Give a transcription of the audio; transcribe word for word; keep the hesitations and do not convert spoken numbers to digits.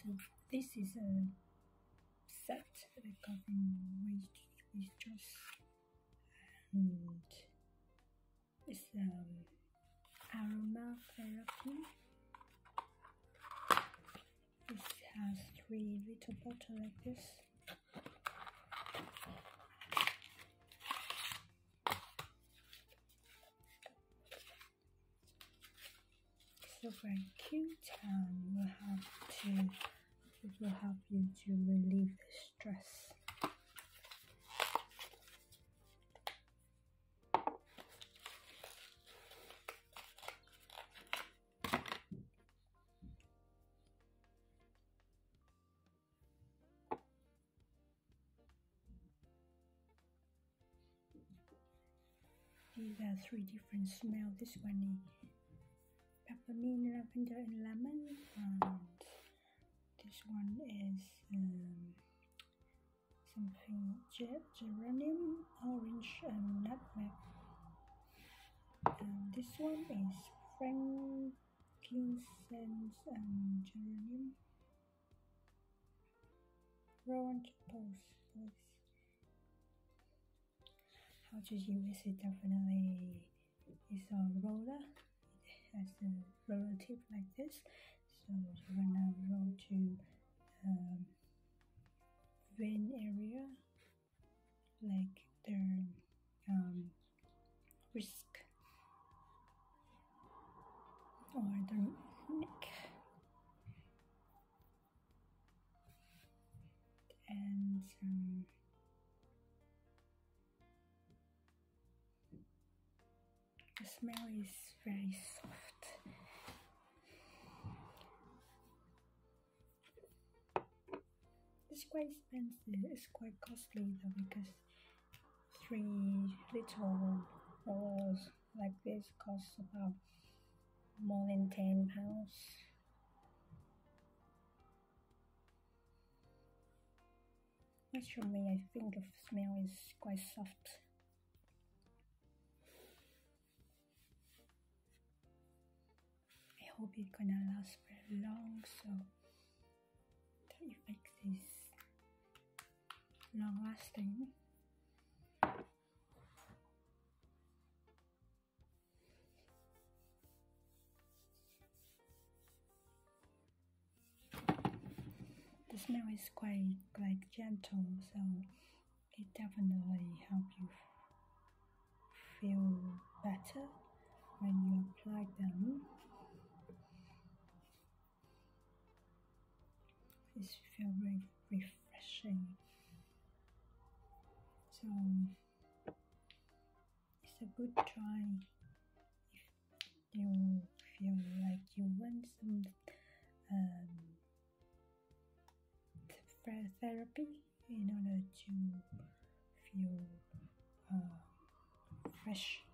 So this is a set that I got from Waitrose, and it's um, aromatherapy. This has three little bottles like this. So very cute, and will have to it will help you to relieve the stress. These are three different smells. This one is peppermint, lavender, and lemon, and this one is um, something geranium, orange, and nutmeg. And this one is frankincense and geranium. Roll and pulse, please. How to use it? Definitely is a roller. It has a roller tip like this, so you're gonna roll to um, vein area, like the um, wrist or the neck, and um, the smell is very soft. It's quite expensive. It's quite costly though, because three little rolls like this costs about more than ten pounds. Actually, I think the smell is quite soft. I hope it's gonna last very long, so the effect is long lasting. The smell is quite like gentle, so it definitely helps you feel better when you apply them. It's feel very refreshing. So it's a good try if you feel like you want some um, therapy in order to feel uh, fresh.